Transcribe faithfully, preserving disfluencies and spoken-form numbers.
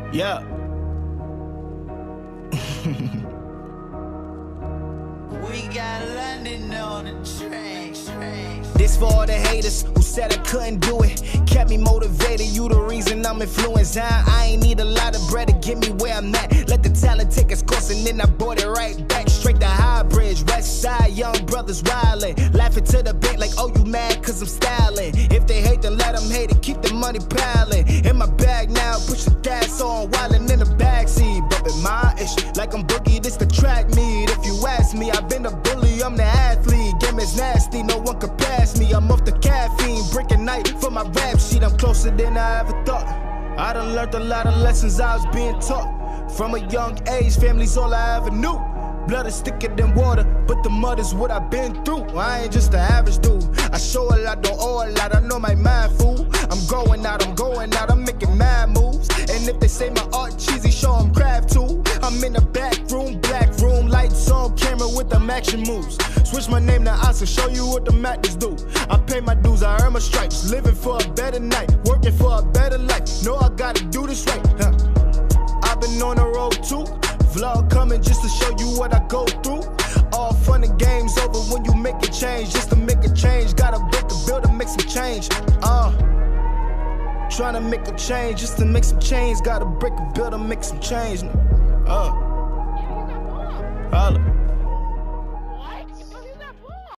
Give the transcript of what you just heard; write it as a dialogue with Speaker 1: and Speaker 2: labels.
Speaker 1: Yeah.
Speaker 2: We got London on the track, track.
Speaker 1: This for all the haters who said I couldn't do it. Kept me motivated, you the reason I'm influenced. I, I ain't need a lot of bread to get me where I'm at. Let the talent take its course and then I brought it right back. Straight to High Bridge, West Side, young brothers wildin'. Laughing to the bank like, oh, you mad cause I'm styling. If they hate, then let them hate it, keep the money piling. In my bag now, push the gas on, wildin' in the backseat. Bumpin' my ish like I'm Boogie, this the track meet. If you ask me, I've been a bully, I'm the athlete. Game is nasty, no one can pass me. I'm off the caffeine, breaking night for my rap sheet. I'm closer than I ever thought. I done learned a lot of lessons I was being taught. From a young age, family's all I ever knew. Blood is thicker than water, but the mud is what I've been through. I ain't just the average dude. I show a lot, don't owe a lot. I know my mind fool. I'm going out, I'm going out, I'm making mad moves. And if they say my art cheesy, show them craft too. I'm in the back room, black room, lights on, camera with them action moves. Switch my name to Asa, show you what the Maccas do. I pay my dues, I earn my stripes. Living for a better night, working for a better life. Know I gotta do this right. Huh. I've been on the road too. Vlog coming just to show you what I go through. All fun and games over when you make a change. Just to make a change, gotta break the build to make some change. Uh, trying to make a change just to make some change. Gotta break a build to make some change. Uh, holla.